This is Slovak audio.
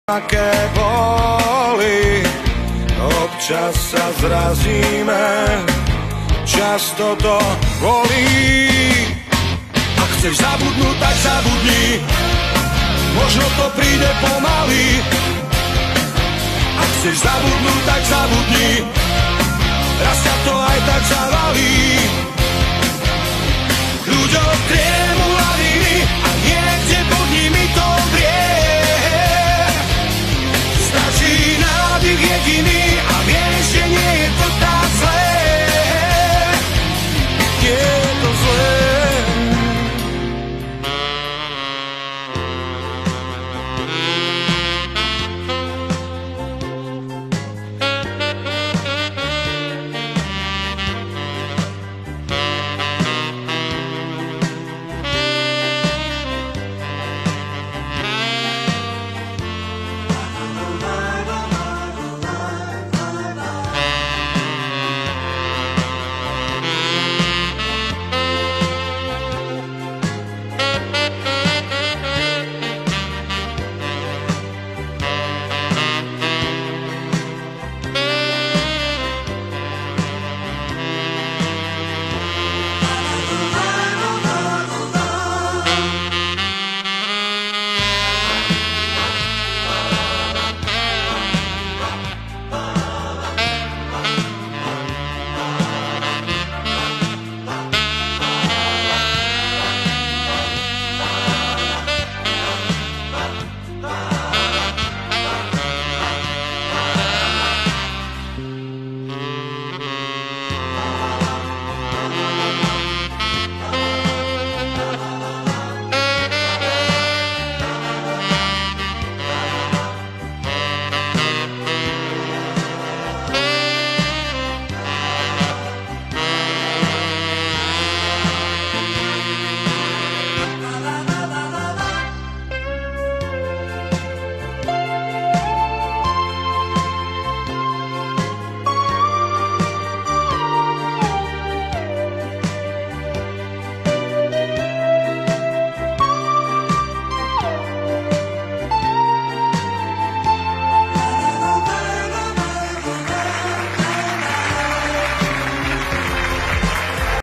aké boli, občas sa zrazíme, často to bolí. Ak chceš zabudnúť, tak zabudni, možno to príde pomaly. Ak chceš zabudnúť, tak zabudni, raz ťa to aj tak zavalí.